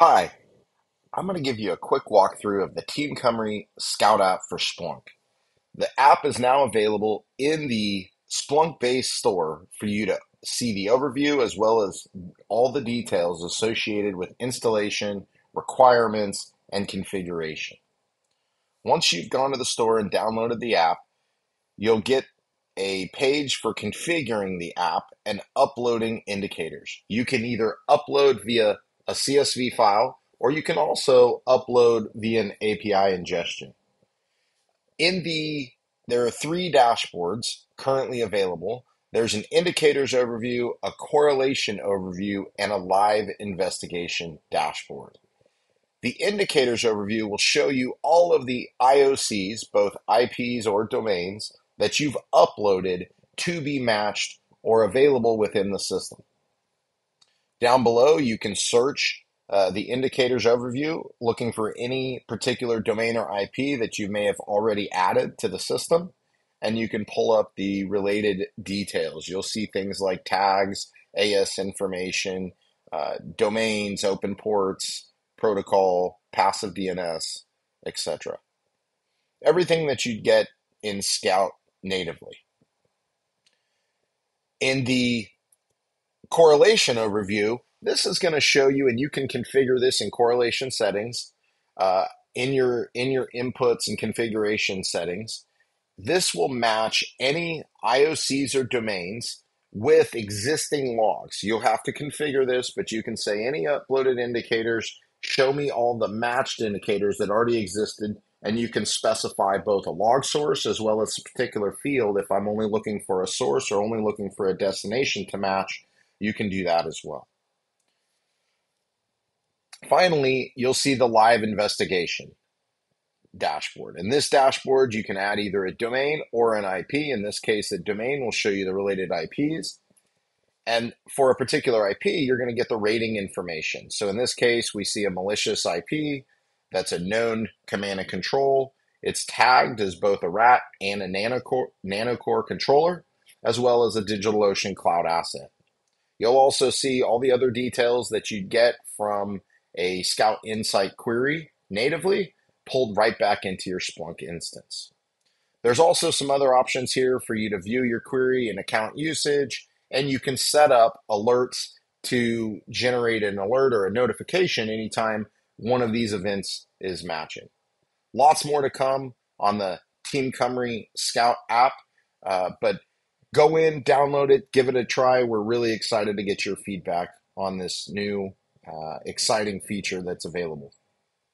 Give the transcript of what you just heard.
Hi, I'm going to give you a quick walkthrough of the Team Cymru Scout App for Splunk. The app is now available in the Splunk-based store for you to see the overview as well as all the details associated with installation, requirements, and configuration. Once you've gone to the store and downloaded the app, you'll get a page for configuring the app and uploading indicators. You can either upload via a CSV file or you can also upload via an API ingestion. There are three dashboards currently available. There's an indicators overview, a correlation overview, and a live investigation dashboard. The indicators overview will show you all of the IOCs, both IPs or domains, that you've uploaded to be matched or available within the system. Down below, you can search the indicators overview, looking for any particular domain or IP that you may have already added to the system, and you can pull up the related details. You'll see things like tags, AS information, domains, open ports, protocol, passive DNS, etc. Everything that you'd get in Scout natively. In the correlation overview, this is going to show you, and you can configure this in correlation settings, in your inputs and configuration settings. This will match any IOCs or domains with existing logs. You'll have to configure this, but you can say any uploaded indicators, show me all the matched indicators that already existed, and you can specify both a log source as well as a particular field. If I'm only looking for a source or only looking for a destination to match, you can do that as well. Finally, you'll see the live investigation dashboard. In this dashboard, you can add either a domain or an IP. In this case, a domain will show you the related IPs. And for a particular IP, you're going to get the rating information. So in this case, we see a malicious IP that's a known command and control. It's tagged as both a RAT and a nanocore controller, as well as a DigitalOcean cloud asset. You'll also see all the other details that you'd get from a Scout Insight query natively pulled right back into your Splunk instance. There's also some other options here for you to view your query and account usage, and you can set up alerts to generate an alert or a notification anytime one of these events is matching. Lots more to come on the Team Cymru Scout app, but go in, download it, give it a try. We're really excited to get your feedback on this new exciting feature that's available.